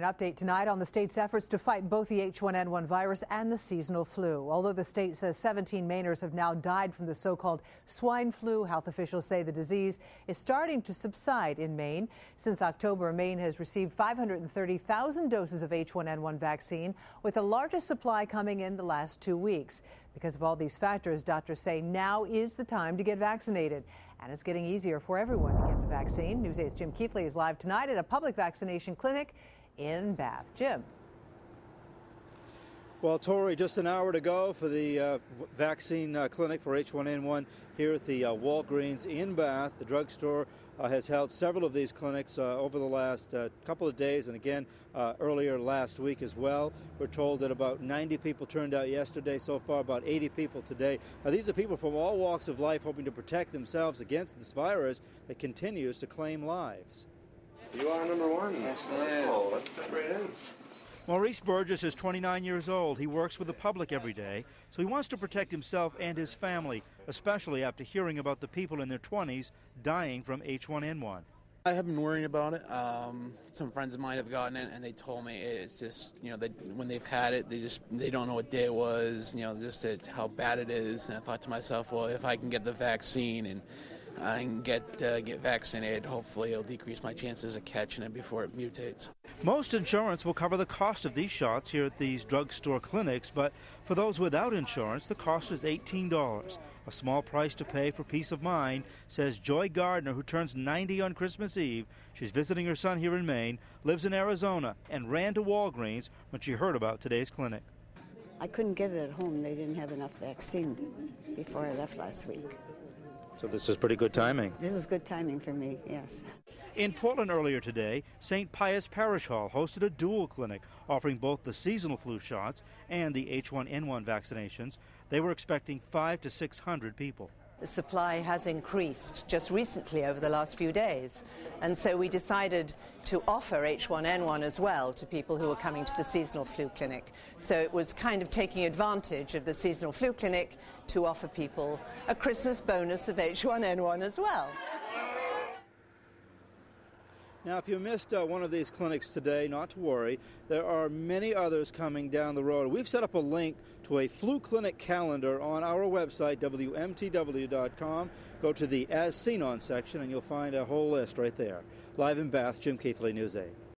An update tonight on the state's efforts to fight both the H1N1 virus and the seasonal flu. Although the state says 17 Mainers have now died from the so-called swine flu, health officials say the disease is starting to subside in Maine. Since October, Maine has received 530,000 doses of H1N1 vaccine, with the largest supply coming in the last 2 weeks. Because of all these factors, doctors say now is the time to get vaccinated. And it's getting easier for everyone to get the vaccine. News 8's Jim Keithley is live tonight at a public vaccination clinic in Bath. Jim. Well, Tori, just an hour to go for the vaccine clinic for H1N1 here at the Walgreens in Bath. The drugstore has held several of these clinics over the last couple of days, and again earlier last week as well. We're told that about 90 people turned out yesterday, so far about 80 people today. Now, these are people from all walks of life hoping to protect themselves against this virus that continues to claim lives. You are number one. Yes, I am. Oh, let's step right in. Maurice Burgess is 29 years old. He works with the public every day, so he wants to protect himself and his family, especially after hearing about the people in their 20s dying from H1N1. I have been worrying about it. Some friends of mine have gotten it, and they told me it's just, when they've had it, they don't know what day it was, just how bad it is. And I thought to myself, well, if I can get the vaccine and I can get vaccinated, hopefully it'll decrease my chances of catching it before it mutates. Most insurance will cover the cost of these shots here at these drugstore clinics, but for those without insurance, the cost is $18. A small price to pay for peace of mind, says Joy Gardner, who turns 90 on Christmas Eve. She's visiting her son here in Maine, lives in Arizona, and ran to Walgreens when she heard about today's clinic. I couldn't get it at home. They didn't have enough vaccine before I left last week. So this is pretty good timing. This is good timing for me, yes. In Portland earlier today, St. Pius Parish Hall hosted a dual clinic offering both the seasonal flu shots and the H1N1 vaccinations. They were expecting 500 to 600 people. The supply has increased just recently over the last few days, and so we decided to offer H1N1 as well to people who are coming to the seasonal flu clinic. So it was kind of taking advantage of the seasonal flu clinic to offer people a Christmas bonus of H1N1 as well. Now, if you missed one of these clinics today, not to worry. There are many others coming down the road. We've set up a link to a flu clinic calendar on our website, WMTW.com. Go to the As Seen On section, and you'll find a whole list right there. Live in Bath, Jim Keithley, News 8.